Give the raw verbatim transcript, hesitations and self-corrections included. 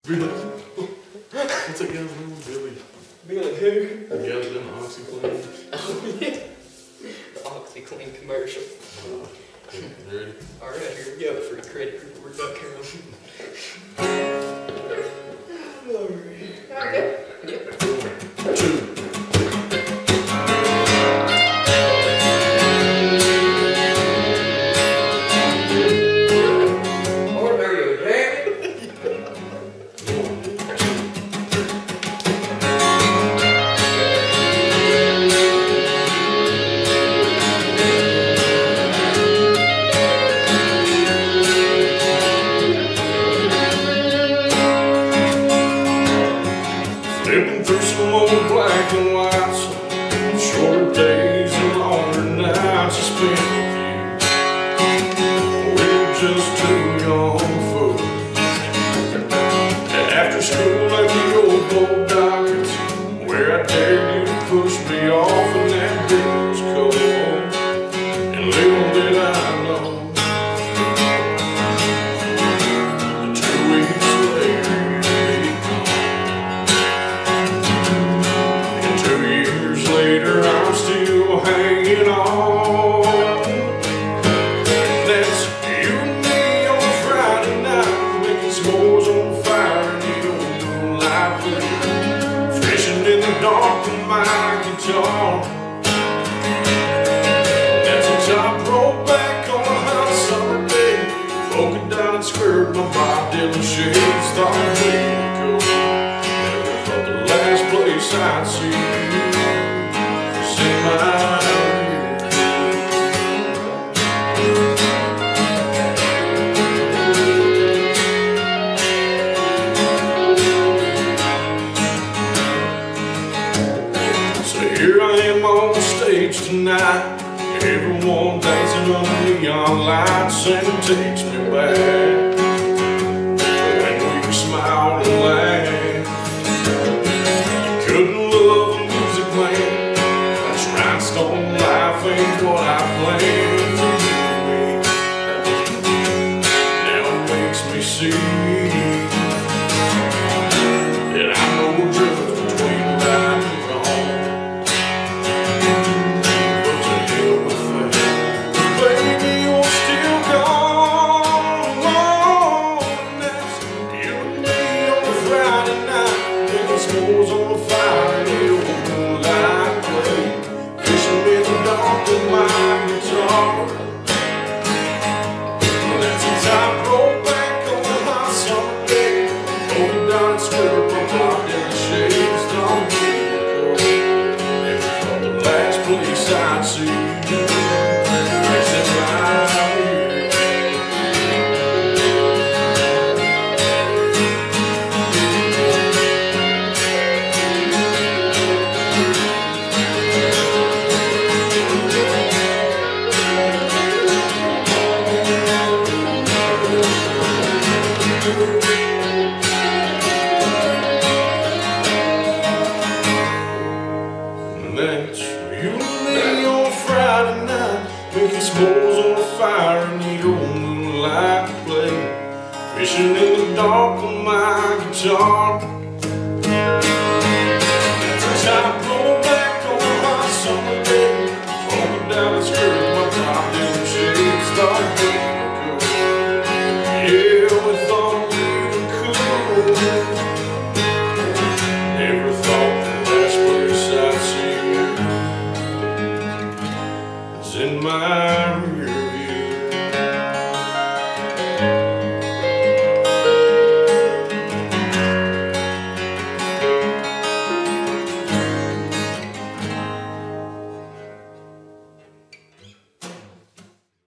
Billy. What's that guy's name? Billy. Billy who? The guy that done the OxyClean. Oh yeah. The OxyClean commercial. Uh, you ready? Alright, here we go. Free credit report dot com. Alright. Okay. Yep. Two. Flipping through some old black and whites, shorter days and longer nights I spent with you. We were just two young fools. After school at the old gold dockets, where I dared you to push me off and that day was cold. And little did I know, the two weeks later later, I'm still hanging on. That's you and me on a Friday night, making s'mores on the fire in the old moonlight blue, fishing in the dark with my guitar. That's a top roll back on a hot summer day, polka dotted skirt, my Bob Dylan shades, thought we'd go. Never thought the last place I'd see you. So here I am on the stage tonight, everyone dancing under neon lights, and it takes me back when we smiled and laughed. You couldn't love a music man. Rhinestone life ain't what I planned for you. Now it makes me see that I'm no judge between right and wrong. But to hell with that, baby, you're still gone. And that's you and me on a Friday night, making s'mores on the fire in the old moonlight play. In the dark with my guitar. That's a top roll back on a hot summer day, polka dotted skirt, my Bob Dylan shades, don't keep it cold. Never thought the last place I'd see you is in my ear. That's you and me on a Friday night, making s'mores on a fire in the old moonlight play, fishing in the dark with my guitar. That's a top roll back on a hot summer day, polka dotted skirt, my Bob Dylan shades, thought we were cool. Yeah, we thought we were cool. Never thought the last place I'd see in my